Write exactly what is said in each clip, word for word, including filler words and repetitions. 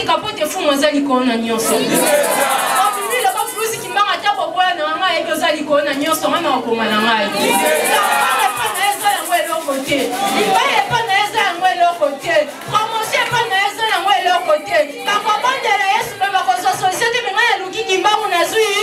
te capote fu mozali kona nyonso. Obimi le ba flusi kimbanga ta ko boya na nga e kozali kona nyonso nga na ko mana nga. Ba pa na eza ya ngwe lo côté. Ba e pa na eza ya ngwe lo côté. Promotion pa na eza ya ngwe lo côté. Ba ko bondela Yesu ba ko so société me nga ya luki kimbangu na zui.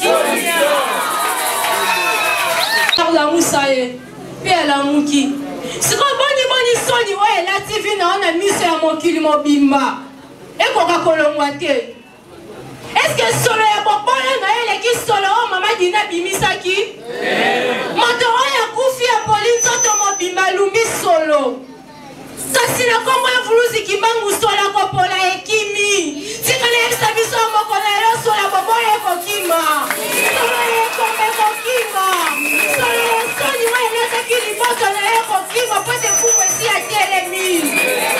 La musaye. Pe la muki. Siko boni boni soni oye la T V na ona miso ya mokili mobimba. Eko ka kolongwa te. Est-ce que solo ya bobona na ele ki solo o mama dina bimisaki? Moto oya kufi ya polisi to mobimba lumbi solo. Kasi na kombo ya vuluzi kimbangu sola kopola ekimi. Sika na eksa biso moko na elo sola boboye kokima. Solo ye kombe kokima. Solo ye soni wa eleza kili boto na ye kokima. Pwete fumo si ya telemi.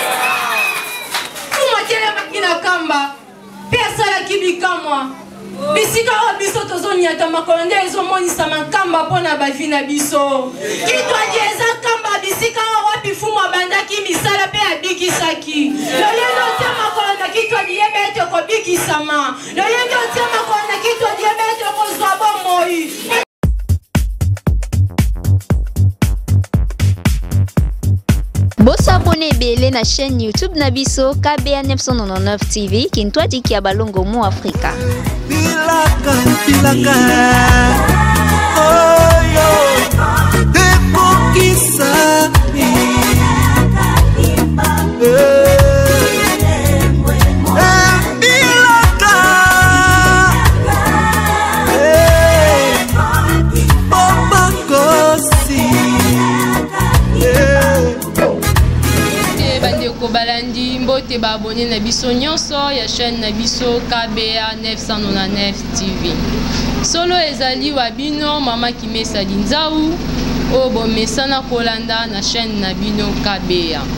Fumo telema kina kamba. Pesa la kibikamwa. Bisika o biso tozo nyata makolonde ezo monisa makamba pona bavina biso. Kitwa dieza kamba bisika o wapi fumo bandaki misala pe abikisaki. Lolendo tia makolonda kitwa diebete ko bikisama. Lolendo tia makolonda kitwa diebete ko zwabo moi. Bosso abonné belé na chaîne YouTube Nabiso K B A neuf cent quatre-vingt-dix-neuf T V qui toi dit qu'il y a balongo mo Africa. Pilaka, pilaka, oh yo, depokisa mi, Balandi mbote ba abonné na biso nyonso ya chaîne na biso K B A neuf cent quatre-vingt-dix-neuf T V. Solo ezali wabino mama Kimesa Dinzau o bomesana kolanda na chaîne na bino K B A.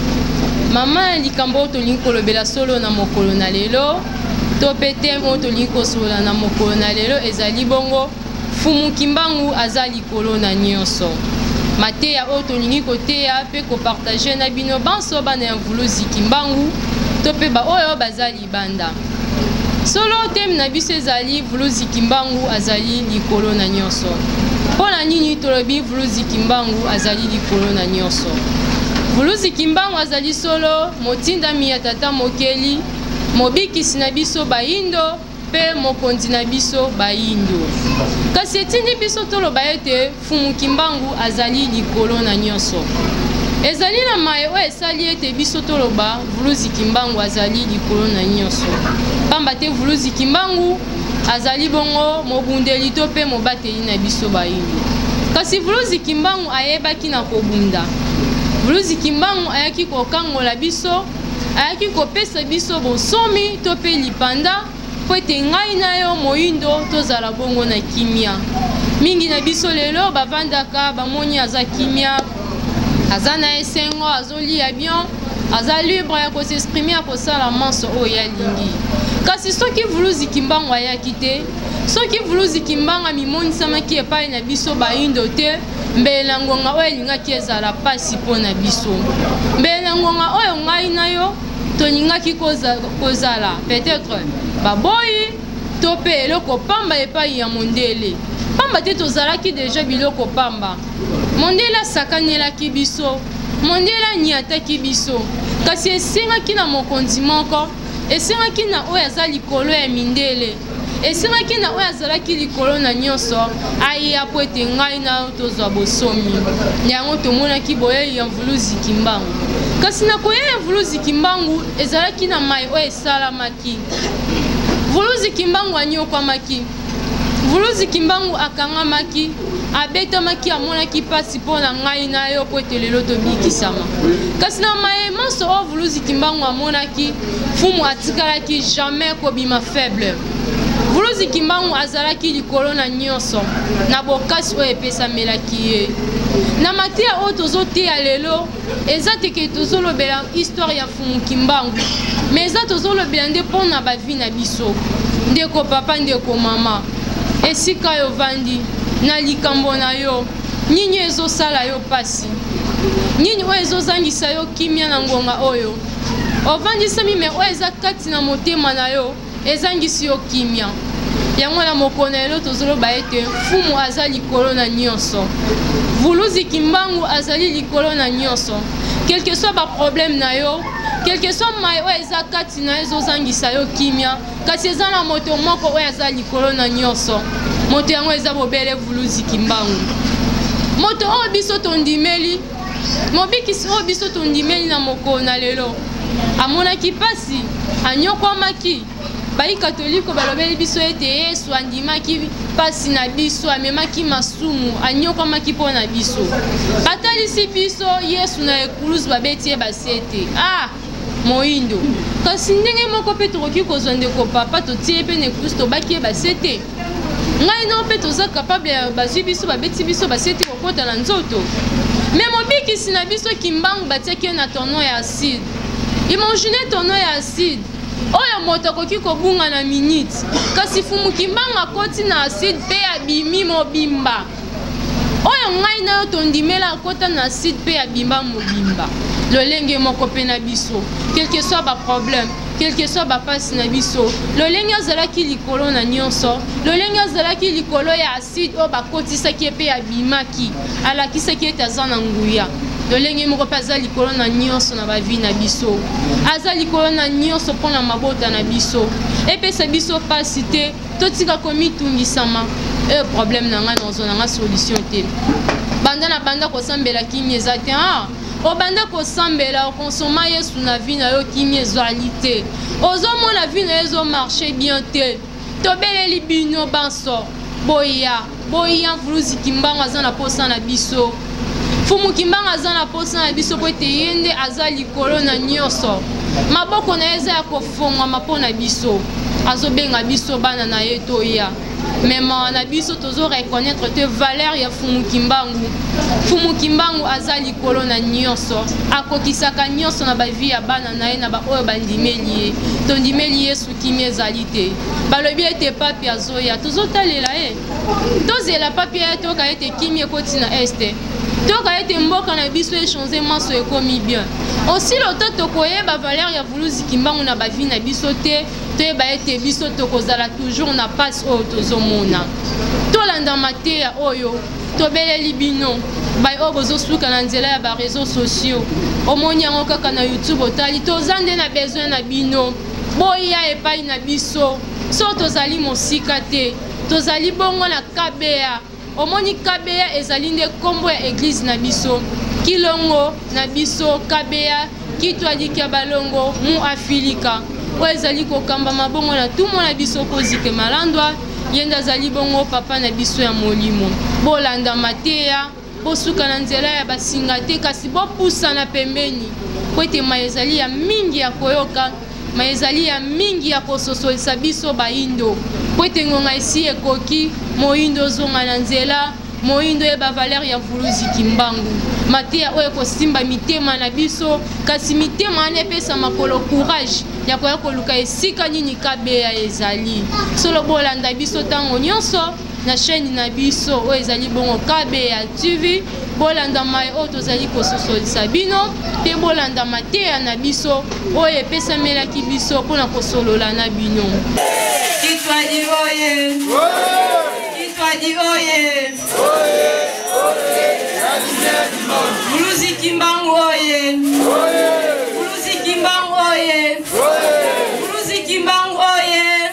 Mama likambo to linkolobela solo na mokolo na lelo to pete mo to linko solo na mokolo na lelo ezali bongo fumu kimbangu azali kolona nyonso. Mateya oto lingi koteya pe ko partager na bino banso bana ya vuluzi kimbangu to pe ba oyo bazali banda. Solo tem na biso ezali vuluzi kimbangu azali likolo na nyonso. Pona nini tolobi vuluzi kimbangu azali likolo na nyonso. Vuluzi kimbangu azali solo motinda mi ya tata mokeli mobikisi na biso baindo pe mokonzi na biso baindo. Kasi etini biso toloba ete fumu kimbangu azali likolo na nyonso. Ezali na mae o esali ete biso toloba vuluzi kimbangu azali likolo na nyonso. Pamba te vuluzi kimbangu azali bongo mobundeli to pe mobateli na biso baindo. Kasi vuluzi kimbangu ayebaki na kobunda. Vuluzi kimbangu ayaki kokangola biso, ayaki kopesa biso bonsomi to pe lipanda. Poete ngai na yo moindo tozala bongo na kimia. Mingi na biso lelo bavandaka bamoni aza kimia. Aza na esengo azoli ya bien. Aza libre ya ko s'exprimer ya kosala manso o ya lingi. Kasi soki vuluzi kimbangu ayaki te, soki vuluzi kimbangu mimonisama ki epai na biso baindo te, mbele na ngonga oyo elingaki ezala pasi mpo na biso. Mbele na ngonga oyo ngai na yo tolingaki kozala peut-être baboyi to pe eloko pamba epai ya mondele. Pamba te tozalaki deja biloko pamba. Mondele asakanelaki biso, mondele aniataki biso. Kasi esengaki na mokonzi moko, esengaki na oyo aza likolo ya mindele, esengaki na oyo azalaki likolo na nyonso aya po ete ngai na yo tozwa bosomi. Yango tomonaki boye ya vuluzi kimbangu. Kasi na koya ya vuluzi kimbangu ezalaki na mai oyo esalamaki. Vuluzi kimbangu anyokwamaki. Vuluzi kimbangu akangamaki, abetamaki amonaki pasi mpo na ngai na yo po ete lelo tobikisama. Kasi na mai manso oyo vuluzi kimbangu amonaki, fumu atikalaki jamais kobima faible. Vuluzi kimbangu azalaki likolo na nyonso, na bokasi oyo epesamelaki ye. Na mateya oyo tozoteya lelo, eza teke tozolobela histoire ya fumu kimbangu, mais eza tozolobela nde mpo na bavi na biso. Ndeko papa, ndeko mama, esika yo vandi, na likambo na yo, nini ezosala yo pasi, nini oyo ezozangisa yo kimia na ngonga oyo. ovandisami me oyo eza kati na motema na yo ezangisi yo kimia yango na mokolo na lelo tozoloba ete fumu aza likolo na nyonso vuluzi kimbangu azali likolo na nyonso quel que soit baproblème na yo quel que soit mai oyo eza kati na yo ezozangisa yo kimia kasi eza na moto moko oyo aza likolo na nyonso moto yango eza bobele vuluzi kimbangu moto oyo biso tondimeli mobikisi oyo biso tondimeli na mokolo na lelo amonaki pasi anyokwamaki bayi katoliko balobeli biso ete yesu andimaki pasi na biso amemaki masumu anyokwamaki mpo na biso batalisi biso yesu na ekulusu babeti ye basi ete ah moyindo kasi ndenge moko mpe tokoki kozwa ndeko papa totie mpe na ekulusu tobaki ye basi ete ngai no mpe toza kapable ya bazwi biso babeti biso basi ete kokota na nzoto me mobikisi na biso kimbangu batiaki ye na tono ya acide imagine tono ya acide oyo moto akoki kobunga na minute kasi fumu kimbangu akoti na acide mpe abimi mobimba oyo ngai na yo tondimela akota na acide mpe abimba mobimba lolenge moko mpe na biso quel que soit baproblème quel que soit bapasi na biso lolenge azalaki likolo na nyonso lolenge azalaki likolo ya acide oyo bakotisaki ye mpe abimaki alakisaki ete aza na nguya lolenge moko mpe aza likolo na nyonso na bavi na biso aza likolo na nyonso mpo na mabota na biso epesa biso pasi te totika komitungisama e problème na ngai nazwa na ngai solution te banda na banda kosambela kimi eza te ah obanda kosambela okonsoma yesu na vi na yo kimi ezwali te ozomona vi na yo ezomarche bien te tobeleli bino banso boya boya vuluzi kimbangu aza na posa na biso fumu kimbangu aza na posa na biso po ete ye nde aza likolo na nyonso maboko na ye eza ya kofongwama mpo na biso azobenga biso bana na ye toya mema na biso tozo reconnaître te valeur ya fumu kimbangu fumu kimbangu aza likolo na nyonso akokisaka nyonso na bavi ya bana na ye na baoyo bandimeli ye tondimeli yesu kimi ezali te balobi ete papi azoya tozotalela ye tozela papi ya toka ete kimi ekoti na este toka ete mboka na biso echange maso ekomi bien aussi lota tokoyeba valeur ya vuluzi kimbangu na bavi na biso te toyeba ete biso tokozala toujours na passe oyo tozomona tolanda mateya oyo tobeleli bino bai oyo bozosuka na nzela ya bareseau sociaux omoni yango kaka na youtube otali toza nde na besoin na bino boya epai na biso so tozali mosika te tozali bongo na kabeya omoni kabeya ezali nde nkombo ya eglise na biso kilongo na biso kabeya kitwaliki ya balongo mu afilika oyo ezali kokamba mabongo na tumo na biso kozike malandwa yende azali bongo papa na biso ya molimo bolanda mateya bosuka na nzela ya basinga te kasi bopusana pembeni po ete mai ezali ya mingi ya koyoka mai ezali ya mingi ya kososolisa biso baindo po ete ngonga esi ekoki moyindo ozonga na nzela moyindo yeba valeur ya vuluzi kimbangu mateya oyo ekosimba mitema na biso kasi mitema wana epesa makolo courage ya koya koluka esika nini kabeya ezali solo bolanda biso ntango nyonso na chaîne na biso oyo ezali bongo kabeya tv bolanda mai oyo tozali kososolisa bino mpe bolanda mateya na biso oyo epesamelaki biso mpona kosolola na bino Kitwadi oye Kitwadi oye Vuluzi kimbangu oye Vuluzi kimbangu oye Vuluzi kimbangu oye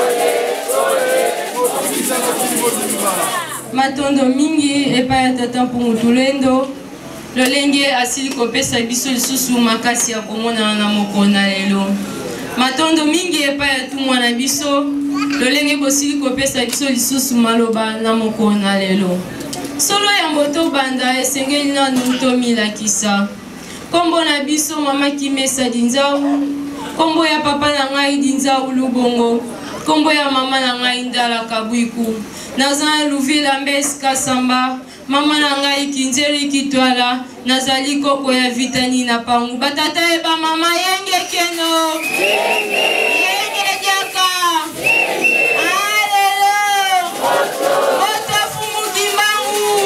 Matondo mingi epa ya tata mpungu tulendo lolenge asili kopesa biso lisusu makasi ya komona na mokolo na lelo matondo mingi epa ya tumwa na biso lolenge bosili kopesa biso lisusu maloba na mokolo na lelo solo ya mboto banda esengeli nanu tomilakisa kombo na biso mama Kimesa Dinzau kombo ya papa na ngai Dinzau Lubongo kombo ya mama na ngai Ndala Kabwiku nazana Luvila Mbesi Kasamba mama na ngai Kinzeli Kitwala nazali koko ya vitani na pangu batata eba mama yenge keno yenge jaka alelo moto fumu kimbangu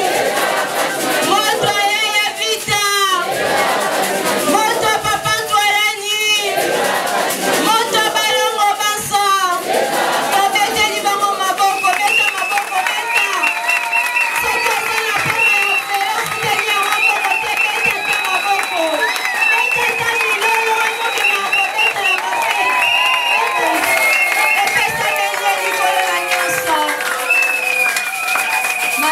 moto yeye vita moto papa twalani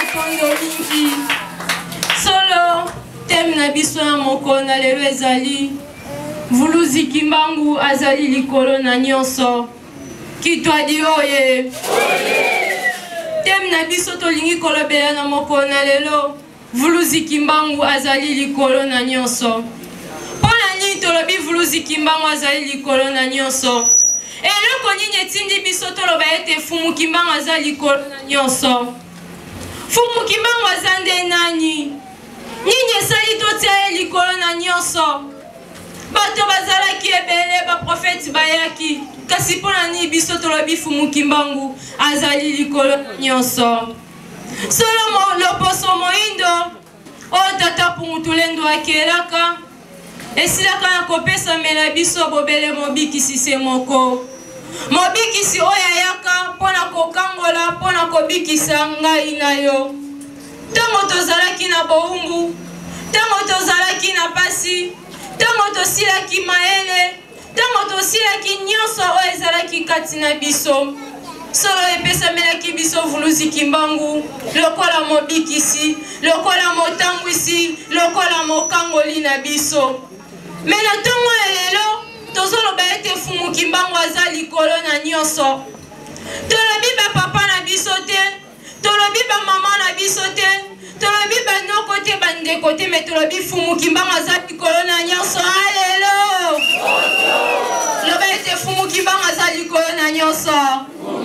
kondo mingi. Solo tem na biso na moko na lelo ezali Vuluzi Kimbangu azali likolo na nyonso. Kitwadi oye. Tem na biso tolingi kolobela na moko na lelo Vuluzi Kimbangu azali likolo na nyonso. Pona nini tolobi Vuluzi Kimbangu azali likolo na nyonso. Eloko nini etindi biso toloba ete Fumu Kimbangu azali likolo na nyonso. Fumu Kimbangu azande nani? Nini esali totia likolo na nyonso. Bato bazalaki ebele ba prophète bayaki. Kasi pona nini biso tolobi Fumu Kimbangu azali likolo na nyonso. Solo loposo moindo o tata pungutulendo akelaka esilaka na kopesa mela biso bobele mobikisi se moko. Mobikisi oya yaka pona kokangola pona kobikisa ngai na yo. Tango tozalaki na boumbu, tango tozalaki na pasi, tango tosilaki maele, tango tosilaki nyonso oyo ezalaki kati na biso. Solo epesa melaki biso Vuluzi Kimbangu lokola mobikisi, lokola motangwisi, lokola mokangoli na biso. Mena tongo elelo tozoloba ete Fumu Kimbangu aza likolo na nyonso. Tolobi ba papa na biso te, tolobi ba mama na biso te, tolobi ba noko te bandeko te, me tolobi Fumu Kimbangu aza likolo na nyonso. Alelo. Loba ete Fumu Kimbangu aza likolo na nyonso.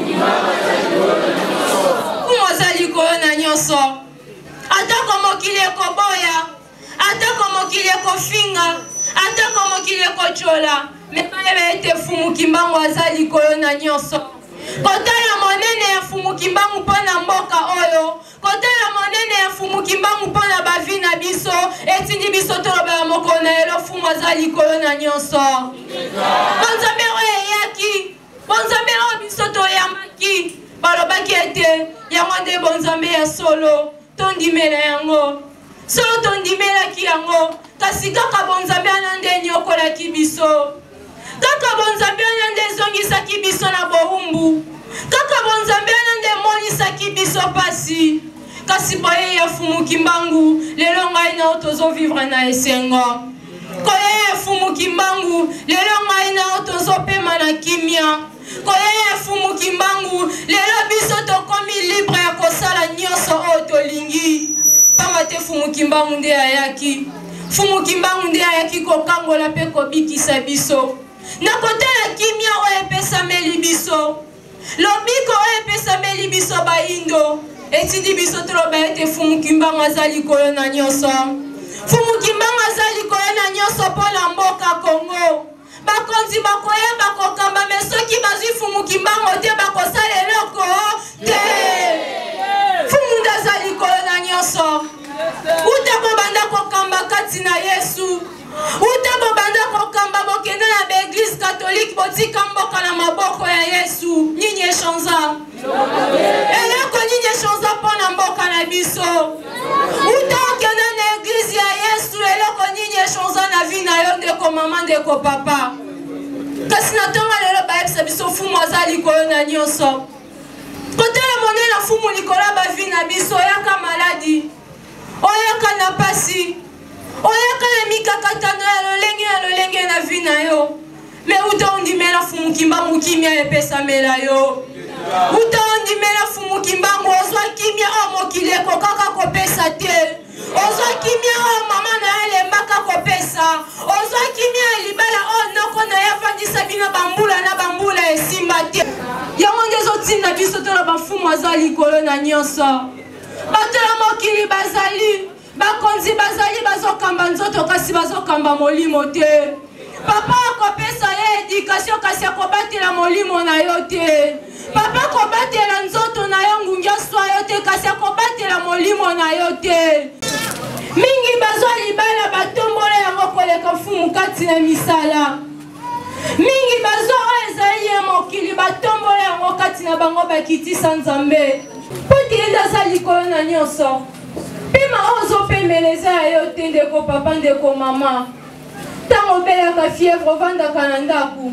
Fumu aza likolo na nyonso. Atako mokili ekoboya, atako mokili ekofinga, atako mokili ekochola, mekayeba ete Fumu Kimbangu aza likolo na nyonso. Kotala monene ya Fumu Kimbangu mpona mboka oyo, kotala monene ya Fumu Kimbangu mpona bavi na biso, etindi biso toloba moko na elo Fumu aza likolo na nyonso. Bonzambe oyo eyaki, bonzambe oyo biso toyamaki, balobaki ete yango nde bonzambe ya solo, tondimela yango. Solo tondimelaki yango, kasi kaka bonzambe ana nde nyokolaki biso. Kaka bonzambe ana nde zongisaki biso na boumbu. Kaka bonzambe ana nde monisaki biso pasi. Kasi boye ya Fumu Kimbangu, lelo ngai na otozo vivre na esengo. Koye ya Fumu Kimbangu, lelo ngai na otozo pema na kimia. Koye ya Fumu Kimbangu, lelo biso tokomi libre ya kosala nyonso oyo tolingi. Pamba te Fumu Kimbangu nde ayaki. Fumu Kimbangu nde ayaki kokangola pe kobikisa biso. Na kotala kimia oyo epesameli biso. Lobiko oyo epesameli biso baindo. Etindi biso toloba ete Fumu Kimbangu aza likolo na nyonso. Fumu Kimbangu aza likolo na nyonso mpona mboka Kongo. Bakonzi bakoyeba kokamba me soki bazwi Fumu Kimbangu te bakosala eloko te. Fumu nde aza likolo na nyonso. Uta bobanda kokamba kati na Yesu. Uta bobanda kokamba bokende na beglise catholique botika mboka na maboko ya Yesu. Nini echanza? Eloko nini echanza mpona mboka na biso. Uta okende na eglise ya Yesu, eloko nini echanza na vi na yo ndeko mama ndeko papa. Kasi na tonga lelo bayebisa biso Fumu aza likolo na nyonso. Kotala monene na Fumu likolo bavi na biso, oyaka maladi, oyaka na pasi, oyaka na mikakatano ya lolenge na lolenge na vi na yo. Me uta ondimela Fumu Kimbangu kimia epesamela yo. Uta ondimela Fumu Kimbangu ozwa kimia o mokili ekokaka kopesa te. Ozwa kimia o mama na elembaka kopesa. Ozwa kimia libala o noko na yafandisa bino bambula na bambula esimba te. Yango nde ezotinda biso tolo bafumu aza likolo na nyonso. Batela mokili bazali, bakonzi bazali bazokamba nzoto kasi bazokamba molimo te. Papa akopesa ye edikasyon kasi akobatela molimo na yo te. Papa akobatela nzoto na yo ngungia swa yo te kasi akobatela molimo na yo te. Mingi bazwa libala batombola yango koleka fumu kati na misala. Mingi bazwa oyo ezali ye mokili batombola yango kati na bango bakitisa Nzambe. Poti enda za likolo na nyonso. Pema ozo pemeleza ya yo te ndeko papa ndeko mama. Tango belaka fièvre ovandaka na ndaku.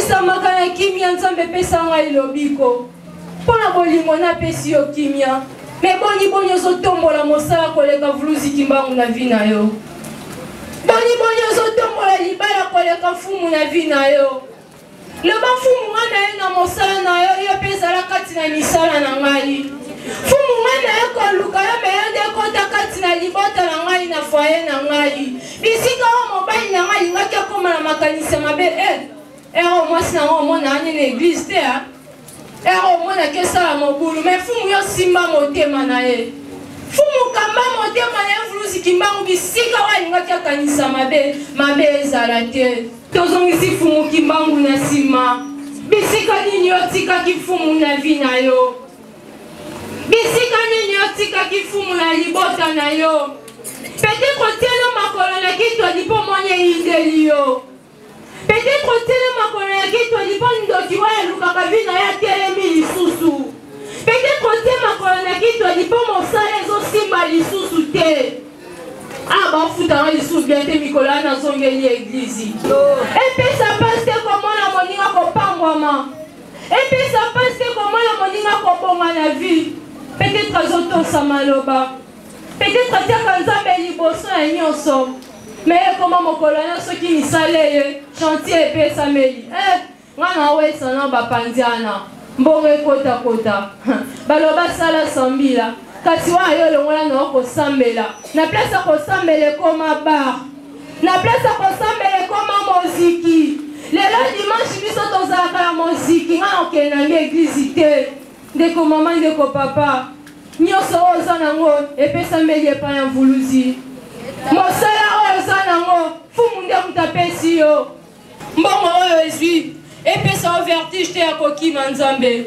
Ovandisamaka na kimia Nzambe pesa ngai lobiko. Pona bolimo na pesi yo kimia. Mais boni boni ozotombola mosala koleka vuluzi kimbangu na vi na yo. Boni boni ozotombola libala koleka fumu na vi na yo. Le bafumu nga na ye na mosala na yo yo pe ezala kati na misala na ngai. Fumu nga na ye koluka yo me yo nde kota kati na libota na ngai na foye na ngai. Bisika wa mobali na ngai lingaki akoma na makanisi mabe eh. Ero mwasi na omona anye na église te ha. Ero omona kesala mobulu me fumu yo simba motema na ye. Fumu kamba motema na ye vuluzi kimbangu bisika wa lingaki akanisa mabe mabe ezala te. Tozongisi fumu kimbangu na sima. Bisika nini yotika kifumu na vi na yo. Bisika nini yotika kifumu na libota na yo. Peut-être telo makolo na kitwa lipo monye indeli yo. Peut-être telo makolo na kitwa lipo ndoki wa lukaka vi na ya telemi lisusu. Peut-être telo makolo na kitwa lipo mosala ezo simba lisusu te. Ah bah fouta les sous bien te Nicolas dans son gagné église. Et puis ça passe comment la moninga ko pangwama. Et puis ça passe comment la moninga ko bonga la vie. Peut-être azoto samaloba. Peut-être tia kanzambe liboso ya nyonso. Mais comment mokolana ceux qui ni salé chantier et sameli. Eh ngana we sana ba pandiana. Mbonge kota kota. Baloba sala sambila. Kasi wa yo longola na ko sambela na place ko sambele koma bar na place ko sambele koma muziki lelo dimanche biso tozaka la muziki nga okena nge église te ndeko mama ndeko papa nyoso oza nango epesa mbeli epa ya mvuluzi mosala oyo oza nango fumu nde mutapesi yo mbongo oyo ezwi epesa o vertige te ya kokima nzambe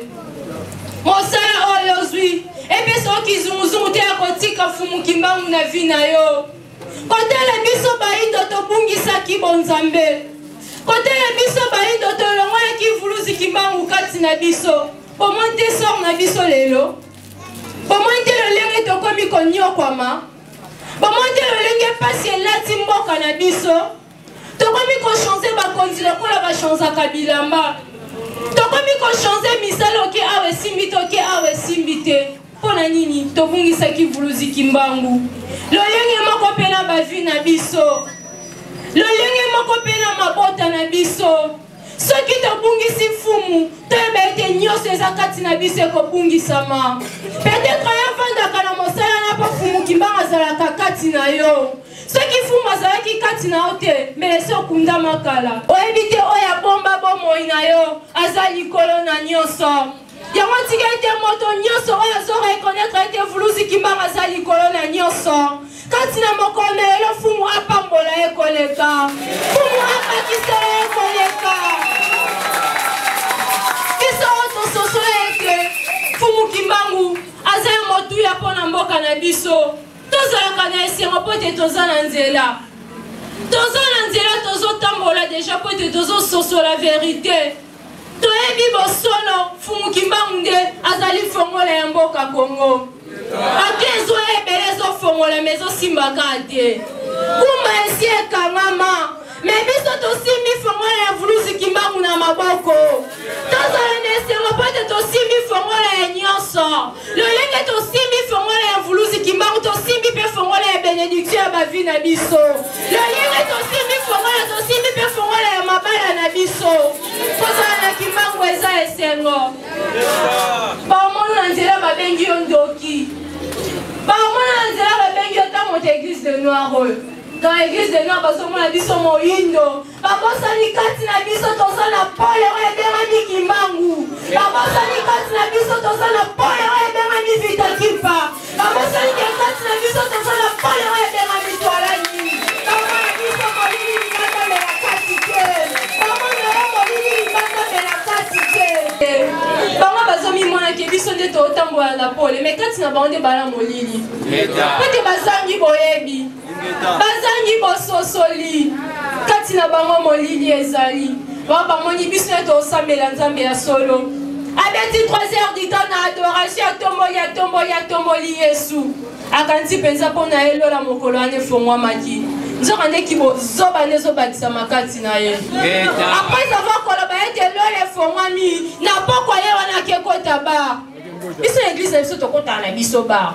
mosala oyo ozwi epesa okizunguzungu te ya kotika fumu kimbangu na vi na yo kotala biso bayindo tobungisaki bonzambe kotala biso bayindo tolongolaki vuluzi kimbangu kati na biso bomoi te sor na biso lelo bomoi te lolenge tokomi konyokwama bomoi te lolenge mpasi elati mboka na biso tokomi kochange bakonzi lokola bachanzaka bilamba tokomi kochange misala oke awa esimbi te oke awa esimbi te pona nini tobungisaki vuluzi kimbangu lolenge moko mpe na bavi na biso lolenge moko mpe na mabota na biso soki tobungisi fumu toyeba ete nyonso eza kati na biso ekobungisama peut-être yavandaka na mosala na mpo fumu kimbangu azalaka kati na yo soki fumu azalaki kati na yo te mbelesi okunda makala oyebi te oyo abomba bomoi na yo aza likolo na nyonso yango tika ete moto nyonso oyo azorekonetre ete vuluzi kimbangu aza likolo na nyonso kati na mokolo na lelo fumu apambola ekoleka fumu apakisela ekoleka biso oyo tososola ete fumu kimbangu aza ya motuya mpo na mboka na biso tozalaka na esengo mpo ete toza na nzela toza na nzela tozotambola deja mpo ete tozososola verite toyebi bosono fumu kimbangu nde azali fongola ya mboka Kongo ake ezwa ebele ezofongola me ezosimbaka te kuma esi ekangama me biso tosimbi fongola ya vuluzi kimbangu na maboko tozala na esengo mpo ete tosimbi fongola ya nyonso lolenge tosimbi fongola ya vuluzi kimbangu tosimbi mpe fongola ya benediction ya bavi na biso lolenge tosimbi fongola tosimbi mpe fongola ya mabala na biso kozala na kimbangu eza esengo baomona na nzela babengi yo ndoki baomona na nzela babengi yo ntango ta église de noir oyo dans l'église de noir bazomona biso moyindo babosani kati na biso toza na pole oyo ebengami kimbangu babosani kati na biso toza na pole oyo ebengami vitakipa babosani kati na biso toza na pole oyo ebengami twalani bamona biso molili libatamela kati te bamona yo molili libatamela kati te bango bazomimonaki biso nde totambola na pole me kati na bango nde bala molili po te bazangi boyebi bazangi bososoli kati na bango molili ezali bango bamoni biso nde tosambela nzambe ya solo abeti trois heures du temps na adoration atomboli atomboli atomboli yesu akanisi mpenza mpo na elola mokolo wana efongwamaki nzoka ndeki bozoba nde ezobakisama kati na ye apres avoir koloba ete elola efongwami na pokwa ye wana akekota bar biso église na biso tokota na biso bar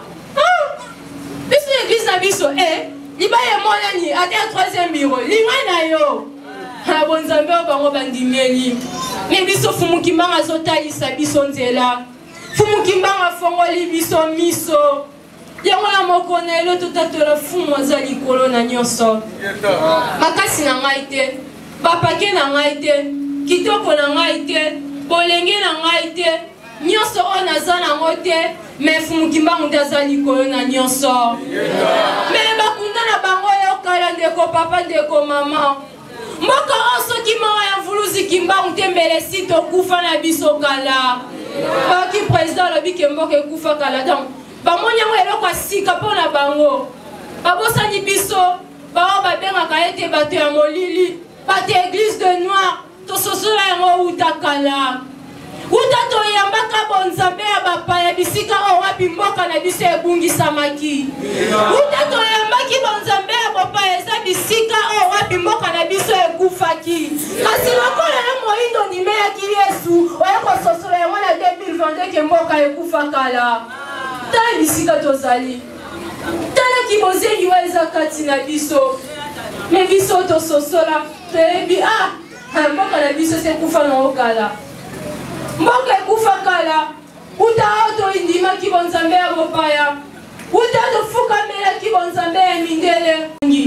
biso église na biso eh libaya monani ata troisième bureau linga na yo ha bonzambe bango bandimeli mais biso fumu kimbanga zotalisa biso nzela fumu kimbanga fongoli biso miso yango na mokona elo totatola fumu aza likolo na nyonso makasi na ngai te bapake na ngai te kitoko na ngai te bolenge na ngai te nyonso oyo naza nango te me fumu kimbangu nde aza likolo na nyonso me bakunda na bango yokala ndeko papa ndeko mama mboka oyo soki mawa ya mvuluzi kimbangu te mbele si tokufa na biso kala baki président alobi ke mboka ekufa kala donc bamoni yango eloko ya sika mpo na bango babosani biso bao babengaka ete bato ya molili bato ya église de noir tososola yango uta kala uta toyambaka bonzambe ya bapaya bisika oyo wapi mboka na biso ebungisamaki uta toyambaki bonzambe ya bapaya eza bisika oyo wapi mboka na biso ekufaki kasi lokola na moyindo nimeyaki yesu oya kososola yango na deux mille vingt-deux ke mboka ekufa kala tala bisika tozali tala kibozengi oyo eza kati na biso me biso tososola toyebi ah mboka na biso sekufa nango kala mboka ekufa kala uta oyo toindimaki bonzambe ya bopaya uta tofukamelaki bonzambe ya mindele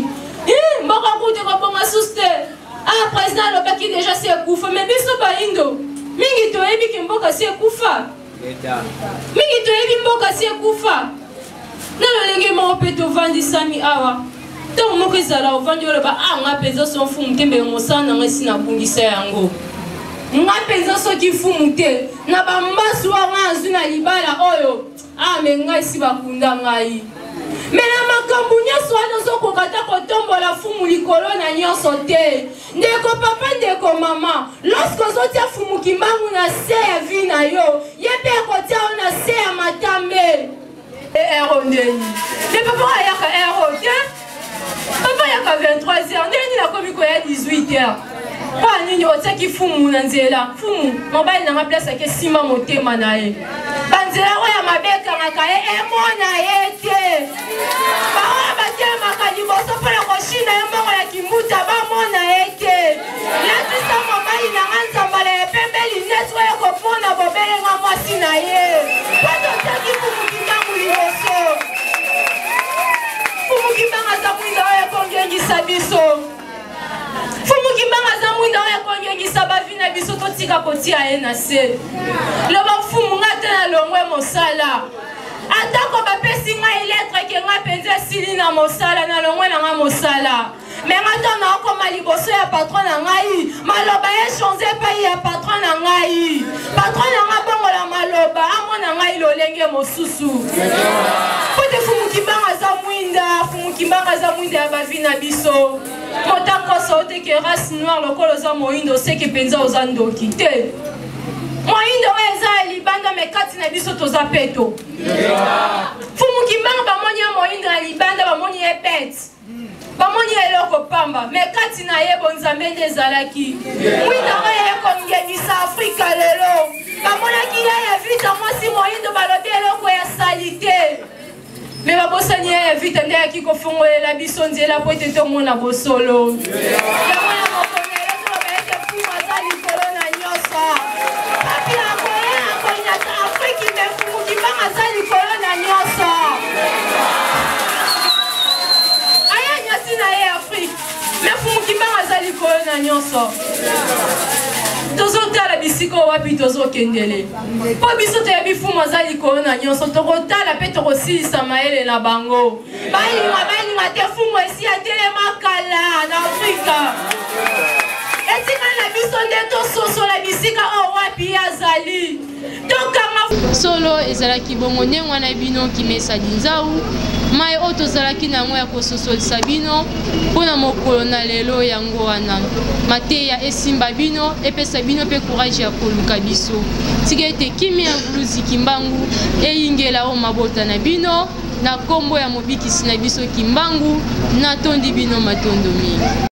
mboka kute kobonga susu te ah président alobaki deja si ekufa me biso baindo mingi toyebi ke mboka si ekufa mingi toyebi mboka si ekufa na lolenge moko mpe tovandisami awa ntango moko ezala ovandi oloba ah nga mpenza so mfumu te mbele mosala nanga esi nabungisa yango nga mpenza soki fumu te na bambasu wanga azwi na libala oyo ah me ngai esi bakunda ngai me na makambo nyonso wana ozokoka ta kotombola fumu likolo na nyonso te ndeko papa ndeko mama lorsque ozotia fumu kimbangu na se ya vi na yo ye mpe akotia yo na se ya matambe ero ndeni nde papa ayaka ero te papa ayaka vingt-trois heures ndeni nakomi koya dix-huit heures mpo anini otiaki fumu na nzela fumu mobali nanga place ake nsima motema na ye banzela oyo mabe ekangaka ye emona ye te baoyo batelemaka liboso mpona koshina ye mbongo ya kimbuta bamona ye te latisa mobali nanga nzambala ya pembeli neti oyo kopona bobelenga mwasi na ye mpo totiaki fumu kimbangu liboso fumu kimbangu aza mwinda oyo ekongengisa biso fumu kimbangu aza mwinda oyo ekongengisa bavi na biso totika kotia ye na se loba fumu nga te na longwe mosala atako bapesi ngai letre ke nga mpenza esili na mosala na longwe na nga mosala me nga to naokoma liboso ya patron na ngai maloba echange epai ya patron na ngai patron na nga bongola maloba amona ngai lolenge mosusu po te fumu kimbangu aza mwinda fumu kimbangu aza mwinda ya bavi na biso motakosa oteke race noire lokolo oza moyindo oseke mpenza oza ndoki te moyindo oyo eza ya libanda me kati na biso toza peto fumu kimbangu bamoni ya moyindo ya libanda bamoni ye bete bamoni eloko pamba me kati na ye bonzambe nde ezalaki mwinda oyo ekongengisa afrika lelo bamonaki ye ya vita mwasi moyindo balobi eloko ya sali te me babosani ye ya vita nde yaki kofongolela biso nzela po ete tomona bosolo yango ya mokonelo toloba ete fumu aza likolo na nyonso papi akoya akonyata afriki me fumu kimbangu aza likolo na nyonso aya nyasi na ye afrike me fumu kimbangu aza likolo na nyonso tozotala bisika wapi tozokendele mpo biso toyebi fumu aza likolo na nyonso tokotala mpe tokosilisa mayele na bango balinga balinga te fumu esi atelema kala na afrika etika na biso nde tososola bisika oyo wapi azali tokanga solo ezalaki bongo ndenge wana bino kimesadi nzau mai oyo tozalaki nango ya kososolisa bino mpona mokolo na lelo yango wana mateya esimba bino epesa bino mpe courage ya koluka biso tika ete kimi ya vuluzi kimbangu eyingela oyo mabota na bino na nkombo ya mobikisi na biso kimbangu natondi bino matondo mingi.